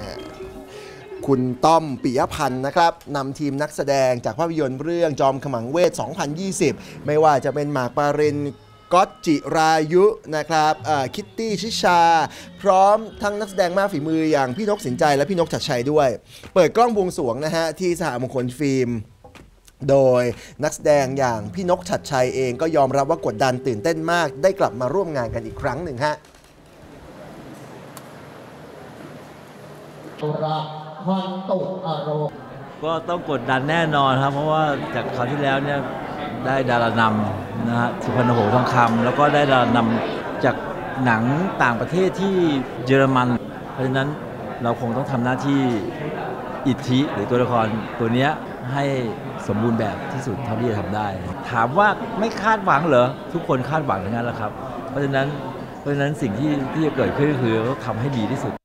คุณต้อมปิยพันธ์นะครับนำทีมนักแสดงจากภาพยนตร์เรื่องจอมขมังเวท 2020 ไม่ว่าจะเป็นหมากปารินก๊อตจิรายุนะครับคิตตี้ชิชาพร้อมทั้งนักแสดงมากฝีมืออย่างพี่นกสินใจและพี่นกชัดชัยด้วยเปิดกล้องบวงสรวงนะฮะที่สหมงคลฟิล์มโดยนักแสดงอย่างพี่นกชัดชัยเองก็ยอมรับว่ากดดันตื่นเต้นมากได้กลับมาร่วมงานกันอีกครั้งหนึ่งฮะก็ต้องกดดันแน่นอนครับเพราะว่าจากคราวที่แล้วเนี่ยได้ดารานำนะฮะสุพรรณหงส์ทองคำแล้วก็ได้ดารานำจากหนังต่างประเทศที่เยอรมันเพราะฉะนั้นเราคงต้องทำหน้าที่อิทธิหรือตัวละครตัวนี้ให้สมบูรณ์แบบที่สุดเท่าที่จะทำได้ถามว่าไม่คาดหวังเหรอทุกคนคาดหวังทั้งนั้นแหละครับเพราะฉะนั้นสิ่งที่จะเกิดขึ้นก็คือต้องทำให้ดีที่สุด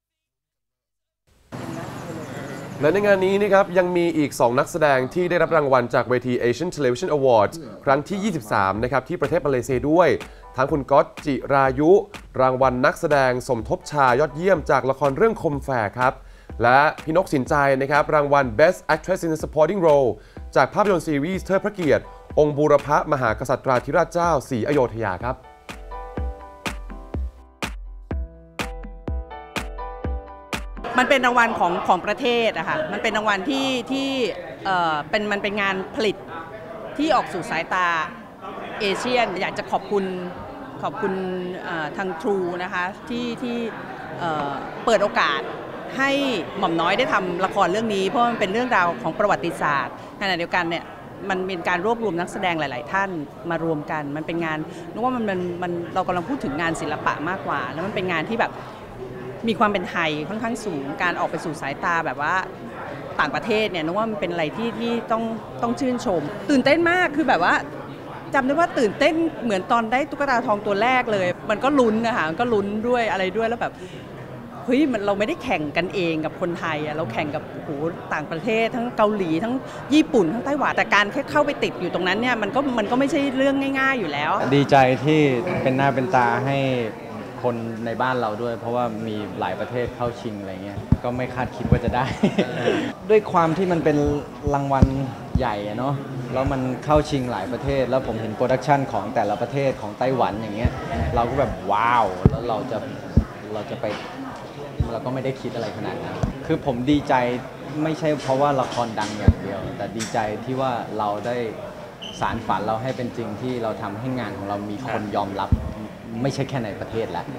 และในงานนี้นะครับยังมีอีก 2 นักแสดงที่ได้รับรางวัลจากเวที Asian Television Awards ครั้งที่ 23 นะครับที่ประเทศมาเลเซียด้วยทั้งคุณก๊อตจิรายุรางวัลนักแสดงสมทบชายยอดเยี่ยมจากละครเรื่องคมแฝกครับและพี่นกสินใจนะครับรางวัล Best Actress in a Supporting Role จากภาพยนตร์ซีรีส์เทิดพระเกียรติองค์บูรพมหากษัตราธิราชเจ้าศรีอโยธยาครับมันเป็นรางวัลของประเทศอะค่ะมันเป็นรางวัลที่มันเป็นงานผลิตที่ออกสู่สายตาเอเชียนอยากจะขอบคุณทาง True นะคะที่เปิดโอกาสให้หม่อมน้อยได้ทำละครเรื่องนี้เพราะมันเป็นเรื่องราวของประวัติศาสตร์ขณะเดียวกันเนี่ยมันเป็นการรวบรวมนักแสดงหลายๆท่านมารวมกันมันเป็นงานนึกว่ามันเรากำลังพูดถึงงานศิลปะมากกว่าแล้วมันเป็นงานที่แบบมีความเป็นไทยค่อนข้างสูงการออกไปสู่สายตาแบบว่าต่างประเทศเนี่ยนึกว่ามันเป็นอะไรที่ต้องชื่นชมตื่นเต้นมากคือแบบว่าจำได้ว่าตื่นเต้นเหมือนตอนได้ตุ๊กตาทองตัวแรกเลยมันก็ลุ้นนะคะก็ลุ้นด้วยอะไรด้วยแล้วแบบเฮ้ยเราไม่ได้แข่งกันเองกับคนไทยอะเราแข่งกับต่างประเทศทั้งเกาหลีทั้งญี่ปุ่นทั้งไต้หวันแต่การแค่เข้าไปติดอยู่ตรงนั้นเนี่ยมันก็ไม่ใช่เรื่องง่ายๆอยู่แล้วดีใจที่เป็นหน้าเป็นตาให้คนในบ้านเราด้วยเพราะว่ามีหลายประเทศเข้าชิงอะไรเงี้ยก็ไม่คาดคิดว่าจะได้ ด้วยความที่มันเป็นรางวัลใหญ่เนาะแล้วมันเข้าชิงหลายประเทศแล้วผมเห็นโปรดักชันของแต่ละประเทศของไต้หวันอย่างเงี้ยเราก็แบบว้าวแล้วเราจะไปเราก็ไม่ได้คิดอะไรขนาดนั้นคือผมดีใจไม่ใช่เพราะว่าละครดังอย่างเดียวแต่ดีใจที่ว่าเราได้สารฝันเราให้เป็นจริงที่เราทำให้งานของเรามีคนยอมรับไม่ใช่แค่ในประเทศแล้ว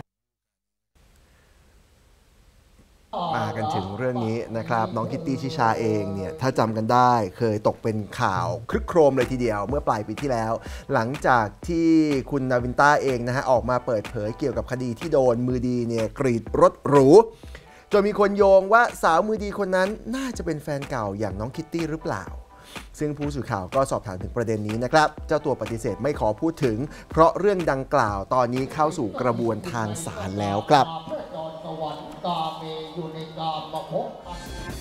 มากันถึงเรื่องนี้นะครับน้องคิตตี้ชิชาเองเนี่ยถ้าจำกันได้เคยตกเป็นข่าวครึกโครมเลยทีเดียวเมื่อปลายปีที่แล้วหลังจากที่คุณนาวินต้าเองนะฮะออกมาเปิดเผยเกี่ยวกับคดีที่โดนมือดีเนี่ยกรีดรถหรูจนมีคนโยงว่าสาวมือดีคนนั้นน่าจะเป็นแฟนเก่าอย่างน้องคิตตี้หรือเปล่าซึ่งผู้สื่อข่าวก็สอบถามถึงประเด็นนี้นะครับเจ้าตัวปฏิเสธไม่ขอพูดถึงเพราะเรื่องดังกล่าวตอนนี้เข้าสู่กระบวนทางศาลแล้วครับ